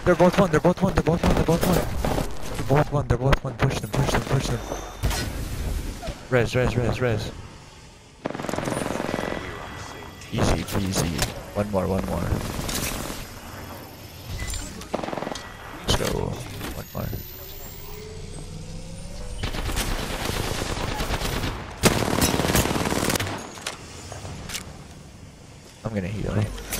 They're both one, they're both one, they're both one, they're both one. They're both one, they're both one. Push them, push them, push them. Res, res, res, res. Easy peasy. One more, one more. Let's go. One more. I'm gonna heal.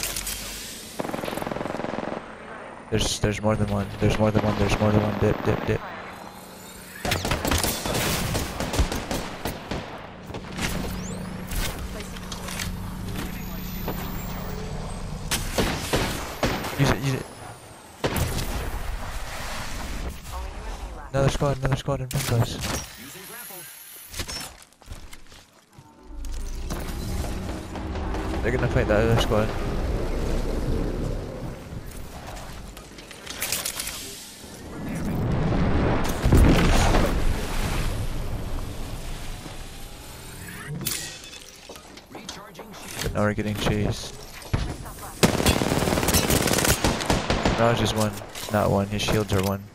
There's more than one. There's more than one. There's more than one. Dip, dip, dip. Use it, use it. Another squad in front of us. They're gonna fight the other squad. But now we're getting chased. No, it's just one. Not one. His shields are one.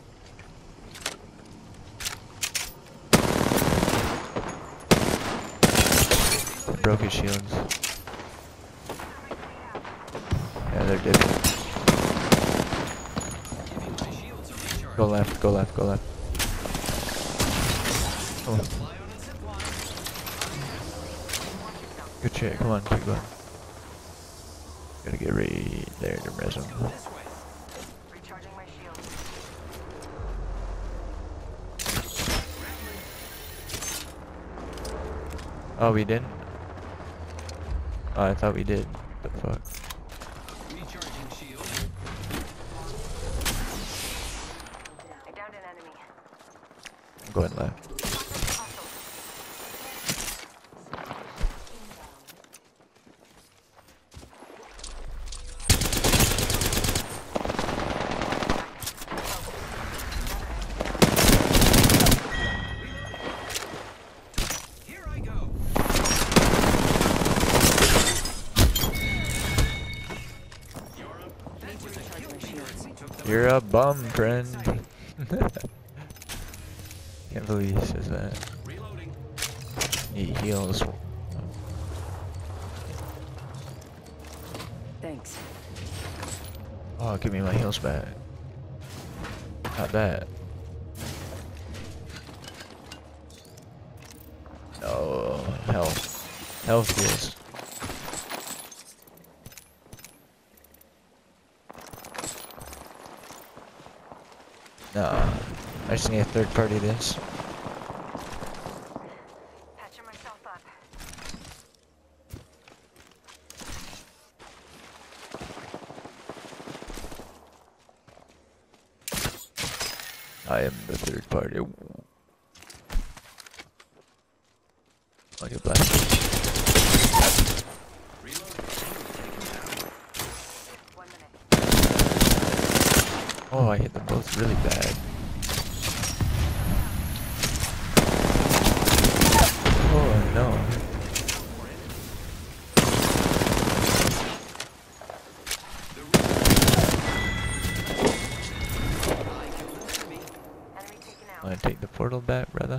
I broke his shields. Yeah, they're different. Go left, go left, go left. Come on. Good shit, come on, keep going. Gotta get right there to res him. Oh, we didn't? Oh, I thought we did. What the fuck? I'm going left. You're a bum, friend. Can't believe he says that. He heals. Thanks. Oh, give me my heals back. Not that. No, health. Health heals. No, I just need a third party this. Patching myself up. I am the third party. Oh, you're black. Oh, I hit them both really bad. Oh no. Wanna take the portal back, brother?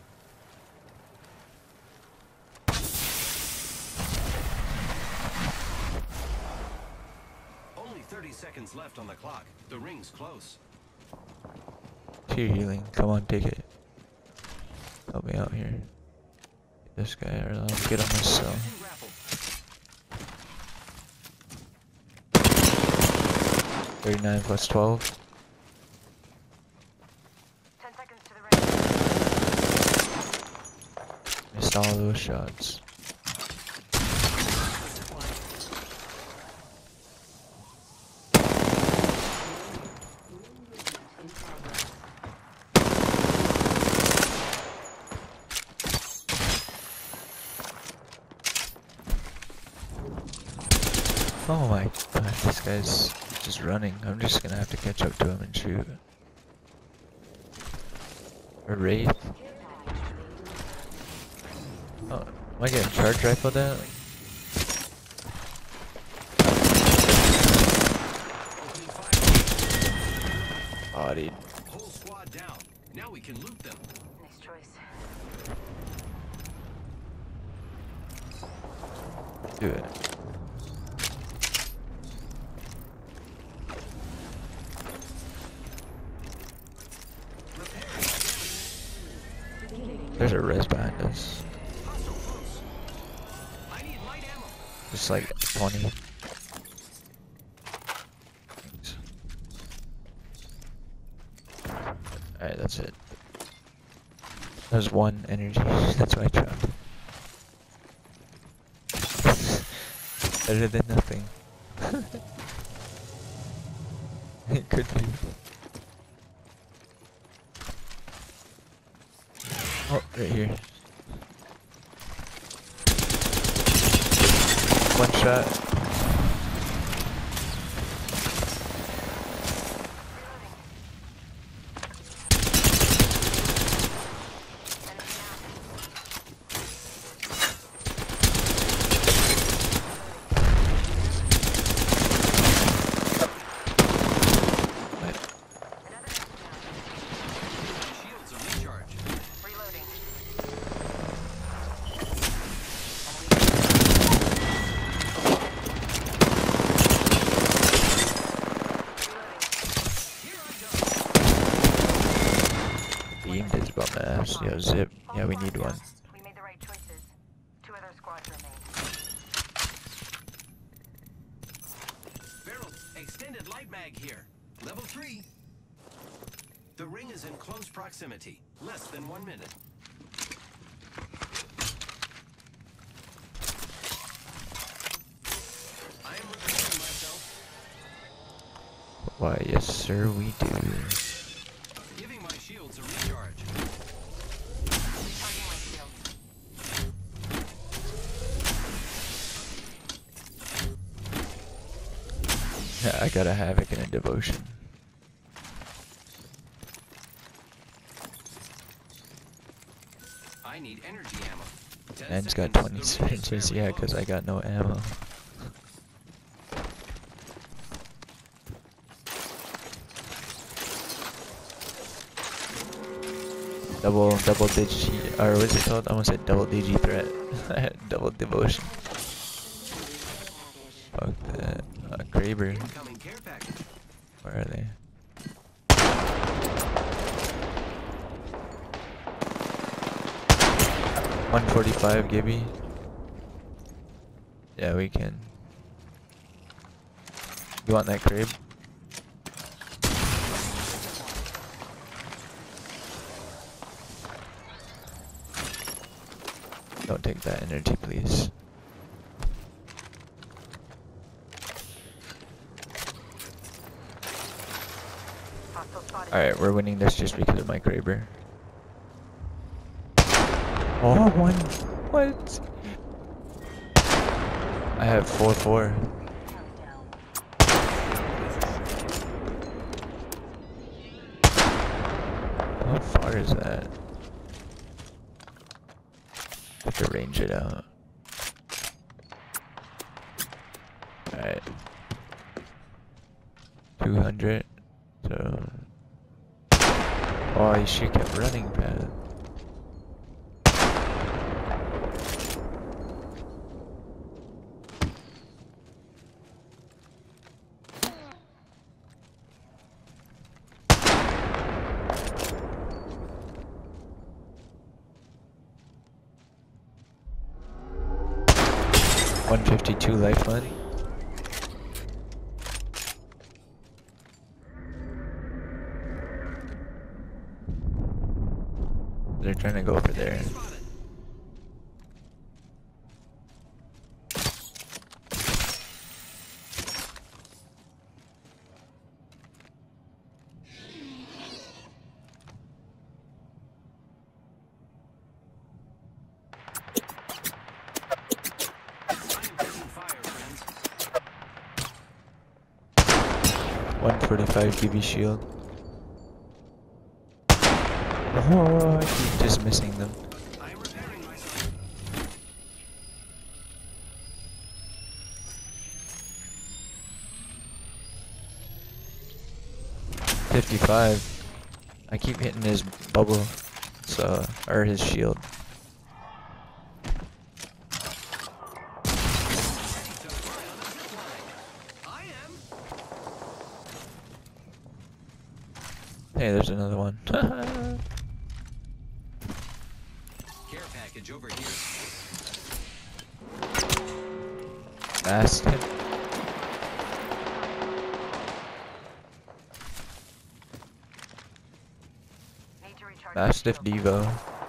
Only 30 seconds left on the clock. The ring's close. Tear healing. Come on, take it. Help me out here. Get this guy, or I'll get on myself. 39 plus 12. 10 seconds to the ring. Missed all those shots. Oh my god, this guy's just running. I'm just gonna have to catch up to him and shoot. A Wraith? Oh, am I getting charge rifled at? bodied. Whole squad down. Now we can loot them. Nice choice. Do it. There's a res behind us. Hostile close. I need light ammo. Just like 20. Thanks. Alright, that's it. There's one energy. That's my trap. Better than nothing. It could be. Oh, right here. One shot. Shields are recharged. Reloading. Here I go. Beamed his bum ass. Yo, zip. Yeah, we need one. We made the right choices. 2 other squads remain. Barrel, extended light mag here. Level 3. The ring is in close proximity. Less than 1 minute. I am repairing myself. Why, yes, sir, we do. Giving my shields a recharge. Recharging my shields. Yeah, I got a havoc and a devotion. I need energy ammo. 10 Man's got seconds. 20 The ring is syringes, very yeah, because I close. got no ammo. Double digi, or what's it called? I almost said double digi threat. I had double devotion. Fuck that. Kraber. Incoming care package. Where are they? $145, Gibby. Yeah, we can. You want that crib? Don't take that energy, please. Hostile spotted. Alright, we're winning this just because of my Kraber. Oh, one. What? I have 4-4. Down. How far is that? Have to range it out. Alright. 200. So. Oh, she kept running, man. $152 life money. They're trying to go over there. Spotted. I am taking fire, friends. 145 GB shield. Oh, I keep just missing them. I am repairing myself. 55. I keep hitting his bubble, so, or his shield. Hey, there's another one. Care package over here. Fast him. Need to recharge. Mastiff Devo.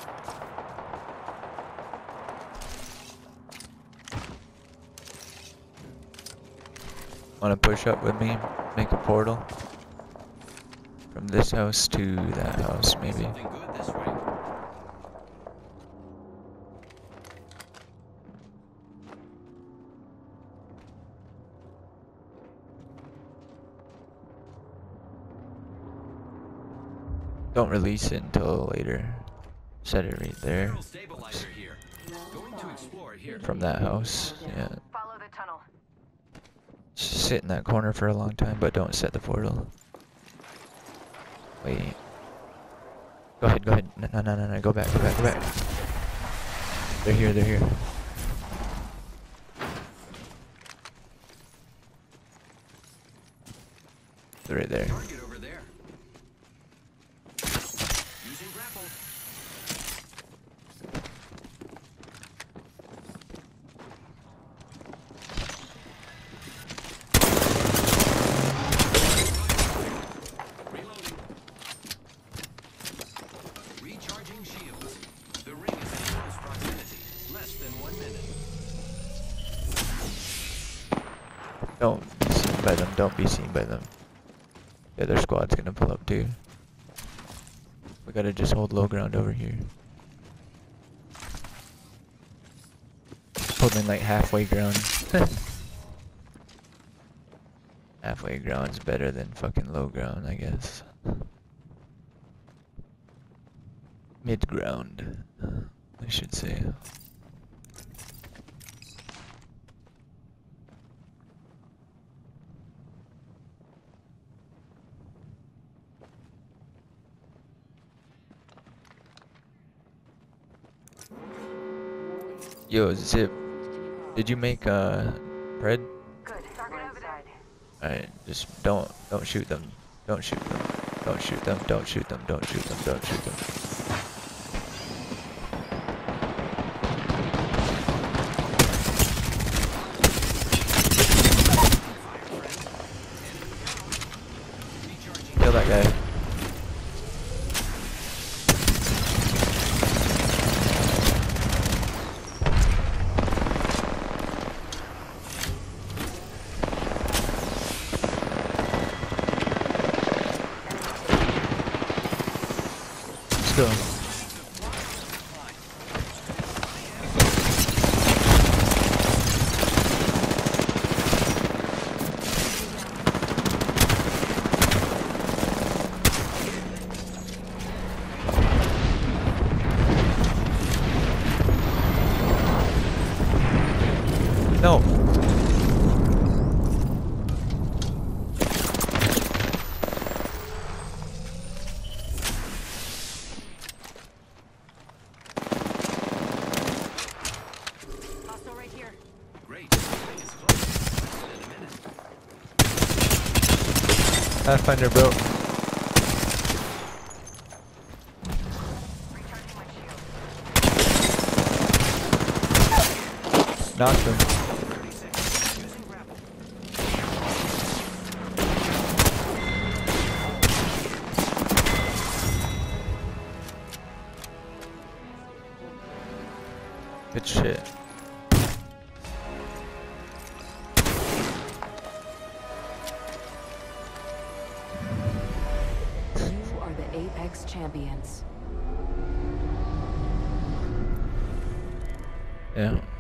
Wanna push up with me? Make a portal? From this house to that house, maybe. Something good this way. Don't release it until later. Set it right there. Barrel stabilizer here. Going to explore here. From that house, yeah. Follow the tunnel. Just sit in that corner for a long time, but don't set the portal. Wait. Go ahead, go ahead. No, go back, go back, go back. They're here, they're here. They're right there. Target over there. Using grapple. Reloading. Recharging shields. The ring is in close proximity. Less than 1 minute. Don't be seen by them, don't be seen by them. The other squad's gonna pull up too. We gotta just hold low ground over here. Holding like halfway ground. Halfway ground's better than fucking low ground, I guess. Mid ground, I should say. Yo, Zip, did you make bread? Good. Target over there. Alright, just don't shoot them. Don't shoot them. Don't shoot them. Don't shoot them. Don't shoot them. Don't shoot them. Kill that guy. Let's go. No. Hostile right here. Great. The ring is close. Less than a minute. Pathfinder, bro. Recharging my shield. Knocked him. 30 seconds. Using grapple. Good shit. You are the Apex champions. Yeah.